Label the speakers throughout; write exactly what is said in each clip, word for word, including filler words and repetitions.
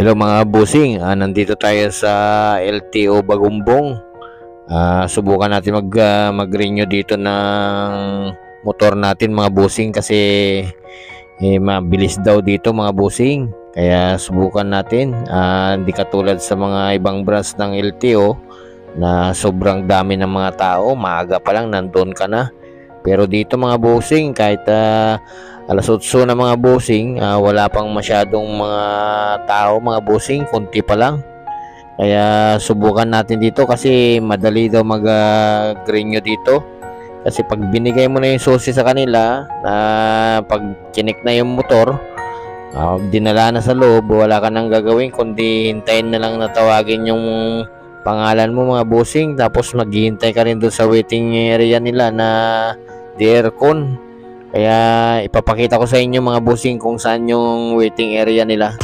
Speaker 1: Hello mga bossing, ah, nandito tayo sa L T O Bagumbong. Ah, subukan natin mag uh, mag-renew dito ng motor natin mga bossing kasi eh, mabilis daw dito mga bossing. Kaya subukan natin. Ah, hindi katulad sa mga ibang branch ng L T O na sobrang dami ng mga tao, maaga pa lang nandun ka na. Pero dito mga bossing, kahit uh, alas otso na mga bossing, uh, wala pang masyadong mga tao mga bossing, konti pa lang. Kaya subukan natin dito kasi madali daw mag-renew uh, dito. Kasi pag binigay mo na yung susi sa kanila, na uh, pag chinek na yung motor, uh, dinala na sa loob, wala ka nang gagawin kundi hintayin na lang na tawagin yung pangalan mo mga bossing, tapos maghihintay ka rin doon sa waiting area nila na di aircon. Kaya ipapakita ko sa inyo mga bossing kung saan yung waiting area nila.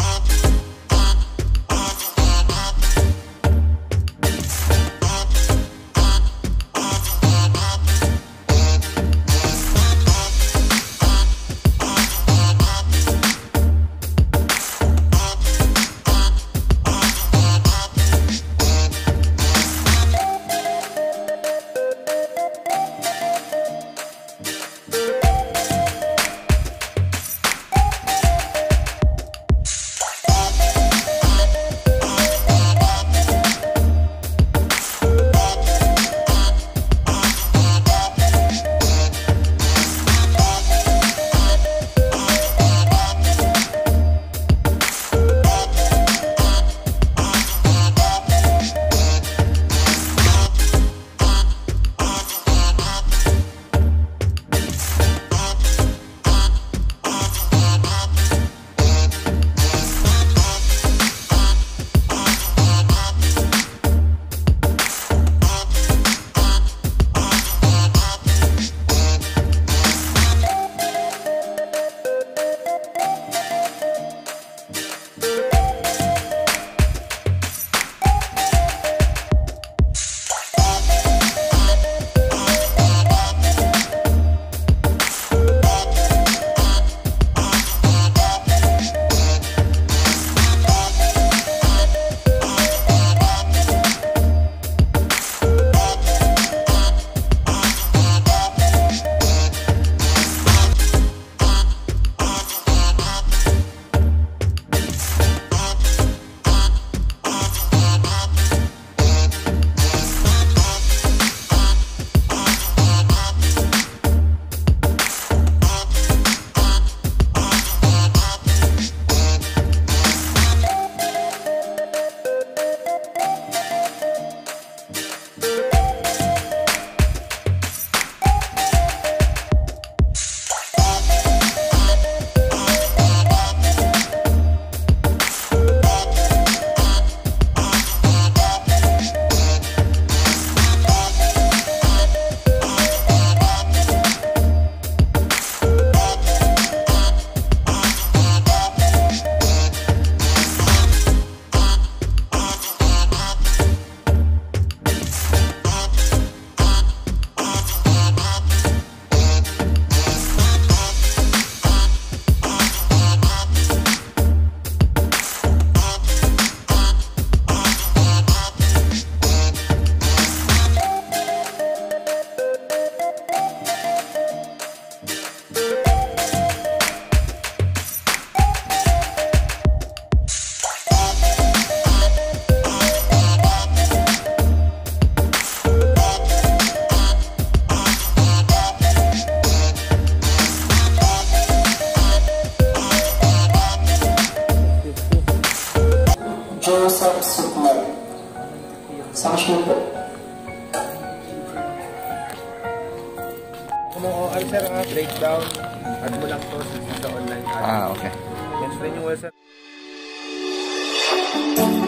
Speaker 2: Joseph Sukmar. Sanction po.
Speaker 3: Kung mo all sir, ah, breakdown, add mo lang to sa online.
Speaker 1: Ah, okay.
Speaker 3: Next rin yung well sir.